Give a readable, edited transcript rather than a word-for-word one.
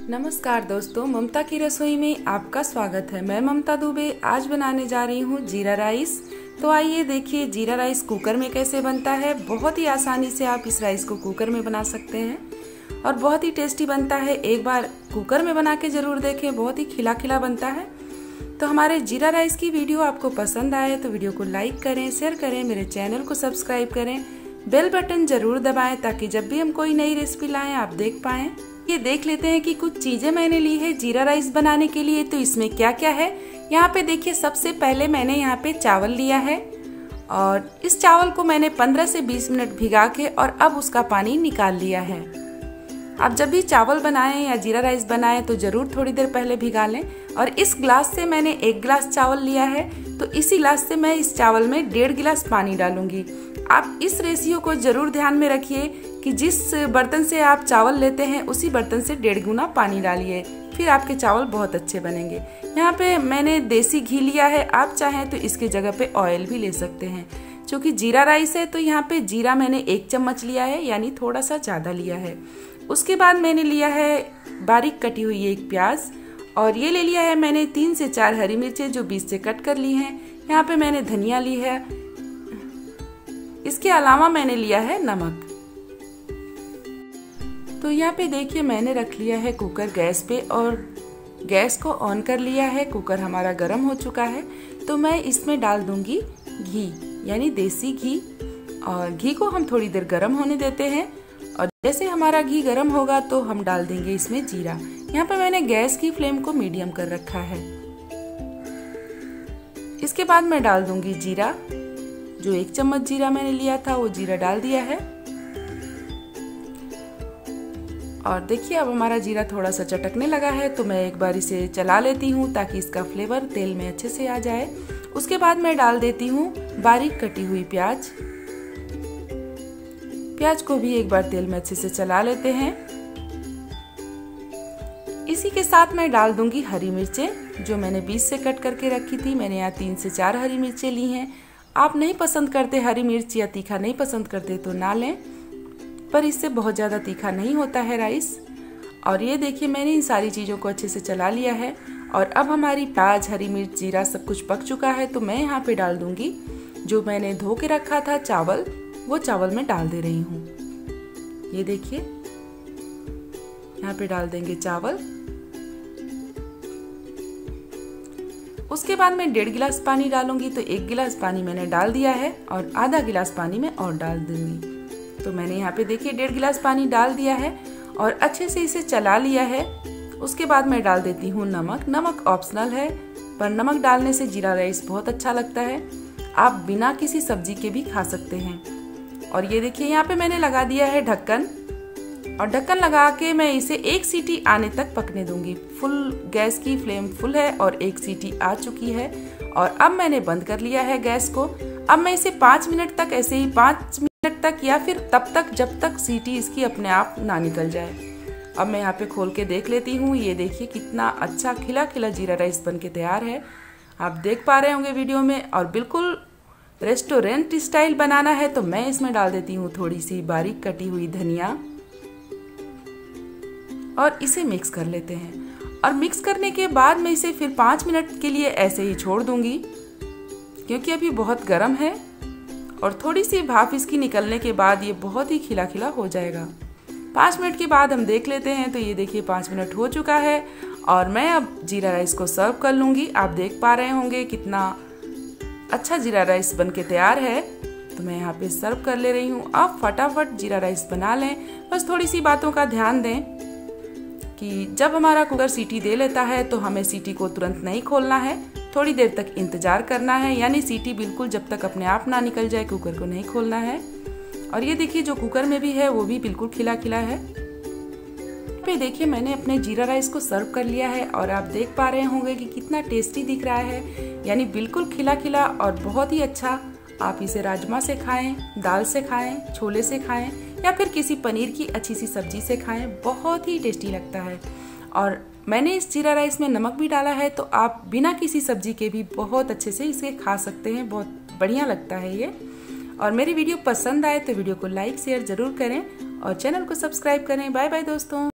नमस्कार दोस्तों, ममता की रसोई में आपका स्वागत है। मैं ममता दुबे आज बनाने जा रही हूँ जीरा राइस। तो आइए देखिए जीरा राइस कुकर में कैसे बनता है। बहुत ही आसानी से आप इस राइस को कुकर में बना सकते हैं और बहुत ही टेस्टी बनता है। एक बार कुकर में बना के जरूर देखें, बहुत ही खिला खिला बनता है। तो हमारे जीरा राइस की वीडियो आपको पसंद आए तो वीडियो को लाइक करें, शेयर करें, मेरे चैनल को सब्सक्राइब करें, बेल बटन जरूर दबाएं ताकि जब भी हम कोई नई रेसिपी लाएं आप देख पाएं। ये देख लेते हैं कि कुछ चीजें मैंने ली है जीरा राइस बनाने के लिए। तो इसमें क्या क्या है यहाँ पे देखिए। सबसे पहले मैंने यहाँ पे चावल लिया है और इस चावल को मैंने 15 से 20 मिनट भिगा के और अब उसका पानी निकाल लिया है। आप जब भी चावल बनाएं या जीरा राइस बनाएं तो जरूर थोड़ी देर पहले भिगा लें। और इस ग्लास से मैंने 1 गिलास चावल लिया है, तो इसी ग्लास से मैं इस चावल में 1.5 गिलास पानी डालूंगी। आप इस रेशियो को जरूर ध्यान में रखिए कि जिस बर्तन से आप चावल लेते हैं उसी बर्तन से 1.5 गुना पानी डालिए, फिर आपके चावल बहुत अच्छे बनेंगे। यहाँ पे मैंने देसी घी लिया है, आप चाहें तो इसके जगह पे ऑयल भी ले सकते हैं। क्योंकि जीरा राइस है तो यहाँ पे जीरा मैंने 1 चम्मच लिया है, यानी थोड़ा सा ज़्यादा लिया है। उसके बाद मैंने लिया है बारीक कटी हुई 1 प्याज और ये ले लिया है मैंने 3 से 4 हरी मिर्चें जो बीच से कट कर ली हैं। यहाँ पे मैंने धनिया ली है। इसके अलावा मैंने लिया है नमक। तो यहाँ पे देखिए मैंने रख लिया है कुकर गैस पे और गैस को ऑन कर लिया है। कुकर हमारा गर्म हो चुका है तो मैं इसमें डाल दूंगी घी, यानी देसी घी। और घी को हम थोड़ी देर गर्म होने देते हैं और जैसे हमारा घी गर्म होगा तो हम डाल देंगे इसमें जीरा। यहाँ पे मैंने गैस की फ्लेम को मीडियम कर रखा है। इसके बाद मैं डाल दूंगी जीरा। जो 1 चम्मच जीरा मैंने लिया था वो जीरा डाल दिया है। और देखिए अब हमारा जीरा थोड़ा सा चटकने लगा है तो मैं एक बार इसे चला लेती हूँ ताकि इसका फ्लेवर तेल में अच्छे से आ जाए। उसके बाद मैं डाल देती हूँ बारीक कटी हुई प्याज। प्याज को भी एक बार तेल में अच्छे से चला लेते हैं। इसी के साथ मैं डाल दूंगी हरी मिर्चें जो मैंने बीच से कट करके रखी थी। मैंने यहाँ 3 से 4 हरी मिर्चें ली हैं। आप नहीं पसंद करते हरी मिर्च या तीखा नहीं पसंद करते तो ना लें, पर इससे बहुत ज़्यादा तीखा नहीं होता है राइस। और ये देखिए मैंने इन सारी चीज़ों को अच्छे से चला लिया है और अब हमारी प्याज, हरी मिर्च, जीरा सब कुछ पक चुका है। तो मैं यहाँ पे डाल दूंगी जो मैंने धो के रखा था चावल, वो चावल मैं डाल दे रही हूँ। ये देखिए यहाँ पे डाल देंगे चावल। उसके बाद मैं 1.5 गिलास पानी डालूंगी। तो 1 गिलास पानी मैंने डाल दिया है और आधा गिलास पानी मैं और डाल दूंगी। तो मैंने यहाँ पे देखिए 1.5 गिलास पानी डाल दिया है और अच्छे से इसे चला लिया है। उसके बाद मैं डाल देती हूँ नमक। नमक ऑप्शनल है पर नमक डालने से जीरा राइस बहुत अच्छा लगता है। आप बिना किसी सब्जी के भी खा सकते हैं। और ये देखिए यहाँ पे मैंने लगा दिया है ढक्कन और ढक्कन लगा के मैं इसे 1 सीटी आने तक पकने दूंगी। फुल गैस की फ्लेम फुल है और 1 सीटी आ चुकी है और अब मैंने बंद कर लिया है गैस को। अब मैं इसे 5 मिनट तक ऐसे ही 5 मिनट तक या फिर तब तक जब तक सीटी इसकी अपने आप ना निकल जाए। अब मैं यहाँ पे खोल के देख लेती हूँ। ये देखिए कितना अच्छा खिला खिला जीरा राइस बन के तैयार है। आप देख पा रहे होंगे वीडियो में। और बिल्कुल रेस्टोरेंट स्टाइल बनाना है तो मैं इसमें डाल देती हूँ थोड़ी सी बारीक कटी हुई धनिया और इसे मिक्स कर लेते हैं। और मिक्स करने के बाद मैं इसे फिर 5 मिनट के लिए ऐसे ही छोड़ दूंगी क्योंकि अभी बहुत गर्म है और थोड़ी सी भाप इसकी निकलने के बाद ये बहुत ही खिला खिला हो जाएगा। 5 मिनट के बाद हम देख लेते हैं। तो ये देखिए 5 मिनट हो चुका है और मैं अब जीरा राइस को सर्व कर लूँगी। आप देख पा रहे होंगे कितना अच्छा जीरा राइस बन के तैयार है। तो मैं यहाँ पे सर्व कर ले रही हूँ। आप फटाफट जीरा राइस बना लें। बस थोड़ी सी बातों का ध्यान दें कि जब हमारा कुकर सीटी दे लेता है तो हमें सीटी को तुरंत नहीं खोलना है, थोड़ी देर तक इंतजार करना है। यानी सीटी बिल्कुल जब तक अपने आप ना निकल जाए कुकर को नहीं खोलना है। और ये देखिए जो कुकर में भी है वो भी बिल्कुल खिला खिला है। पे देखिए मैंने अपने जीरा राइस को सर्व कर लिया है और आप देख पा रहे होंगे कि कितना टेस्टी दिख रहा है। यानी बिल्कुल खिला खिला और बहुत ही अच्छा। आप इसे राजमा से खाएं, दाल से खाएं, छोले से खाएं या फिर किसी पनीर की अच्छी सी सब्जी से खाएं, बहुत ही टेस्टी लगता है। और मैंने इस जीरा राइस में नमक भी डाला है तो आप बिना किसी सब्जी के भी बहुत अच्छे से इसे खा सकते हैं। बहुत बढ़िया लगता है ये। और मेरी वीडियो पसंद आए तो वीडियो को लाइक शेयर जरूर करें और चैनल को सब्सक्राइब करें। बाय बाय दोस्तों।